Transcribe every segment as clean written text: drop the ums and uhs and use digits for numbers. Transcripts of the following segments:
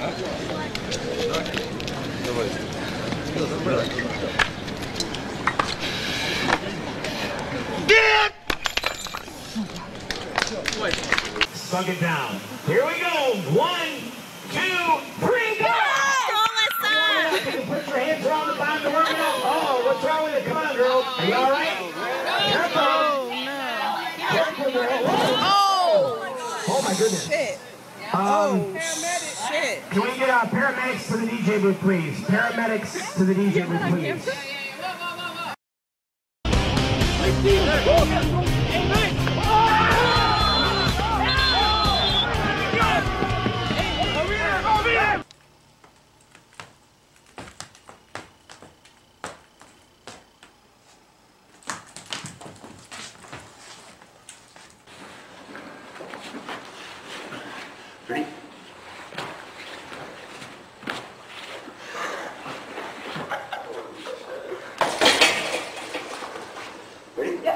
Sunk it down. Here we go. 1, 2, 3, go! You can put your hands around the bottom of the workout. Oh, what's wrong with it? Come on, girl. Are you all right? Careful. Careful, girl. Oh, my goodness. Shit. Paramedics. Shit. Can we get paramedics to the DJ booth, please? Paramedics to the DJ booth, please. Ready? Ready? Yeah.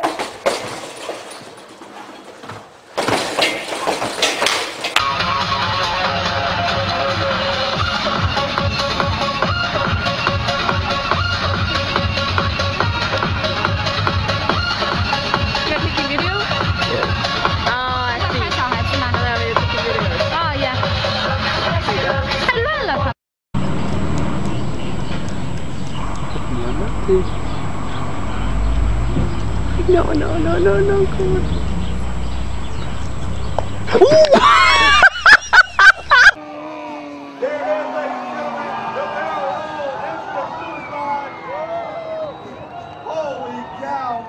No, come on. Holy cow!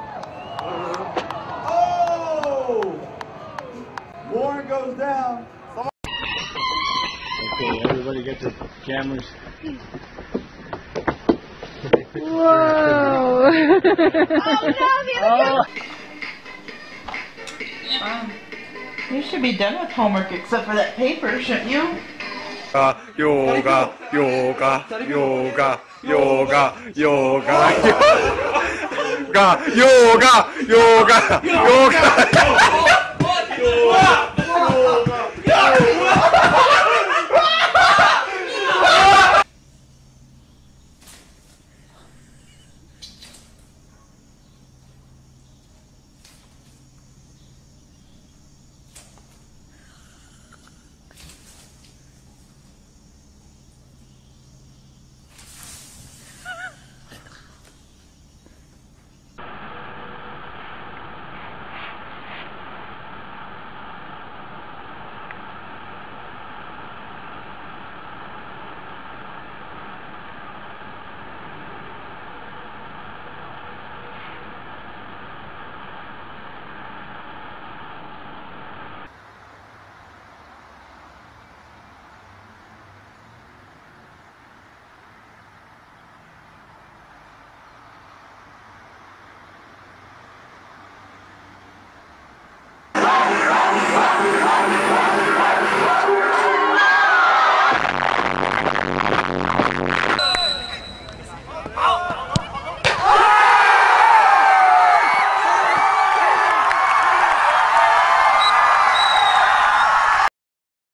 Oh! Warren goes down. Okay, everybody get their cameras. Whoa! Oh. You should be done with homework except for that paper, shouldn't you? Yoga, yoga, yoga, yoga, yoga, yoga, yoga, yoga, yoga.